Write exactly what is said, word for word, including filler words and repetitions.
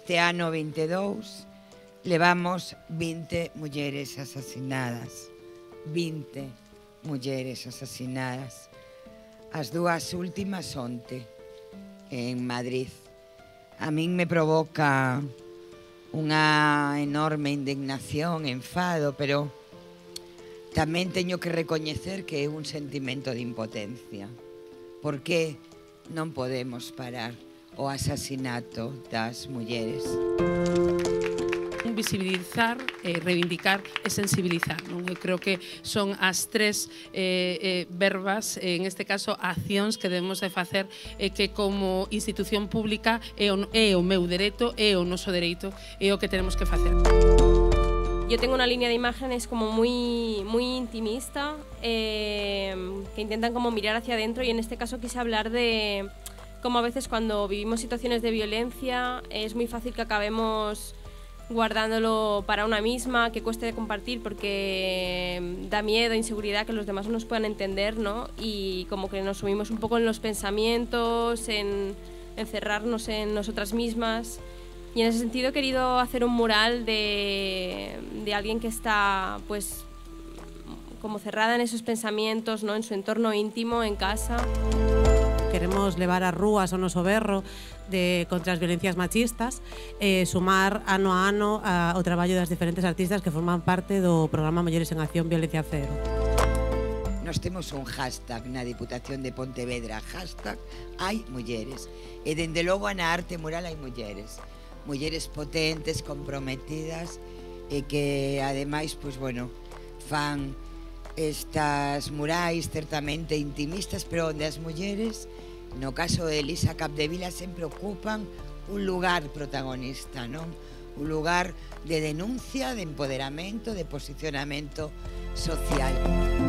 Este ano vinte e dous levamos vinte mulleres asasinadas. vinte mulleres asasinadas. As dúas últimas onte en Madrid. A min me provoca unha enorme indignación, enfado, pero tamén teño que recoñecer que é un sentimento de impotencia. Por que non podemos parar o asasinato das mulleres? Visibilizar, eh, reivindicar e sensibilizar, non? Eu creo que son as tres eh, eh, verbas, eh, en este caso accións que debemos de facer e eh, que como institución pública é o, é o meu dereito, é o noso dereito, é o que tenemos que facer. Yo tengo una línea de imágenes como muy, muy intimista, eh, que intentan como mirar hacia adentro, y en este caso quise hablar de cómo a veces cuando vivimos situaciones de violencia es muy fácil que acabemos guardándolo para una misma, que cueste de compartir porque da miedo, inseguridad, que los demás no nos puedan entender, ¿no? Y como que nos subimos un poco en los pensamientos, en encerrarnos en nosotras mismas. Y en ese sentido he querido hacer un mural de, de alguien que está pues como cerrada en esos pensamientos, ¿no? En su entorno íntimo, en casa. Queremos levar as rúas o noso berro de, contra as violencias machistas, e sumar ano a ano a, o traballo das diferentes artistas que forman parte do programa Mulleres en Acción Violencia Cero. Nos temos un hashtag na Diputación de Pontevedra, hashtag hai mulleres, e dende logo na arte mural hai mulleres, mulleres potentes, comprometidas, e que ademais, pois bueno, fan estas murais certamente intimistas, pero onde as mulleres, no caso de Elisa Capdevila, sempre ocupan un lugar protagonista, non? Un lugar de denuncia, de empoderamento, de posicionamento social.